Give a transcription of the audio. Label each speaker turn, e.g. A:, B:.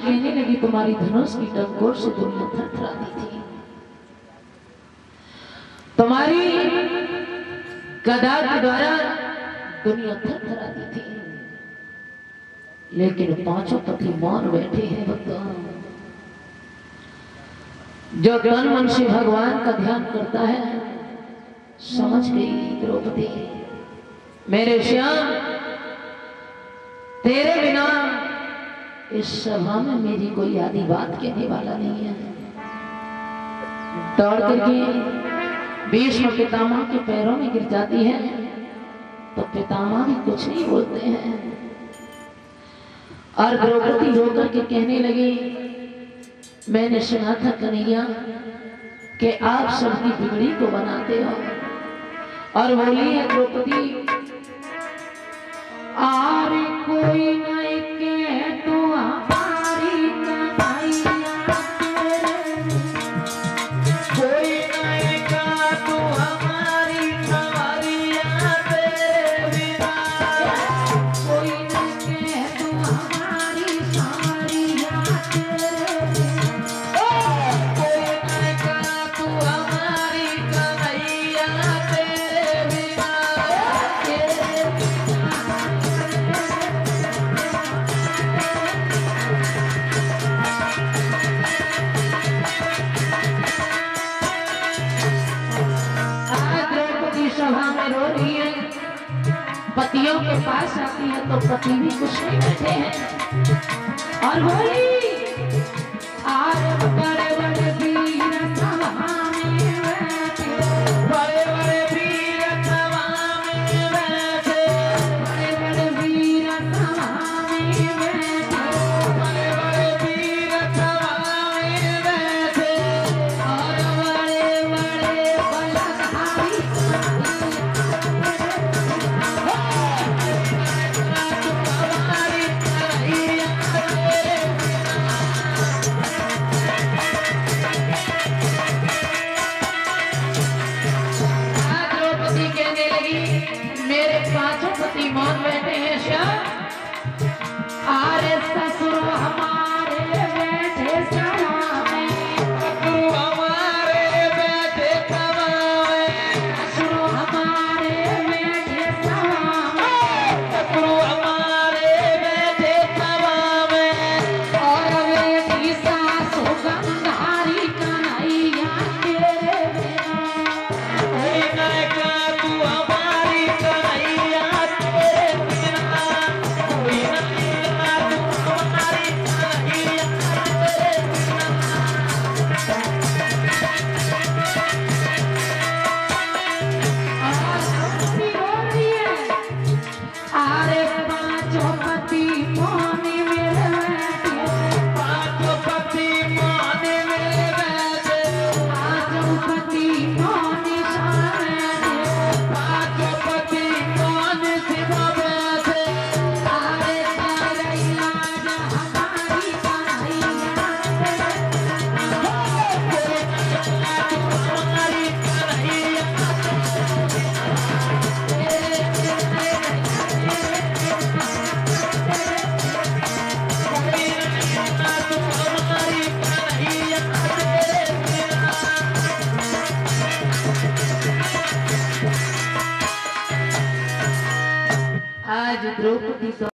A: कहने लगी तुम्हारी धनुष की टंकोर से दुनिया थरथराती थी, तुम्हारी गदा के द्वारा दुनिया थरथराती थी, लेकिन पांचों पति मौन बैठे हैं। जो तन मन से भगवान का ध्यान करता है, समझ गई द्रौपदी मेरे श्याम, तेरे बिना इस सभा में मेरी कोई आदि बात कहने वाला नहीं है। दौड़ करके भीष्म पितामह के पैरों में गिर जाती है, तो पितामह भी कुछ नहीं बोलते हैं। और द्रौपदी रोकर के कहने लगी, मैंने सुना था कन्हैया कि आप सबकी बिगड़ी को बनाते हो। और बोली है द्रौपदी, आर कोई नहीं के तो हमारी कन्हैया, कोई नहीं का तो हमारी कन्हैया तेरे बिना, कोई नहीं के तो हमारी कन्हैया तेरे बिना, कोई नहीं का तो हमारी कन्हैया तेरे बिना। सभा में रो रही है, पतियों के पास आती है तो पति भी कुछ नहीं बैठे हैं। और बोली, आज बड़े बड़े वीर सभा में बैठे, बड़े बड़े वीर सभा में बैठे, बड़े बड़े वीर सभा में बैठे, बड़े बड़े वीर सभा में बैठे, और बड़े बड़े बलधारी मेरे पांचों पति मौन बैठे हैं श्याम, आरे ससुर हमारे बैठे सभा में, ससुर हमारे बैठे सभा में, ससुर हमारे बैठे सभा में, ससुर हमारे बैठे सभा में, और बेटी सासु गंधारी कन्हैया तेरे बिना, कोई नहीं का तू हमारी कन्हैया तेरे बिना, कोई नहीं का तू हमारी कन्हैया तेरे बिना। अरे पांचों पति मौन मेरे बैठे, पांचों पति मौन मेरे बैठे, पांचों पति मौन बैठे, पांचों पति मौन सिवा बैठे, अरे कन्हैया हमारी कन्हैया हमारी कन्हैया आज द्रौपदी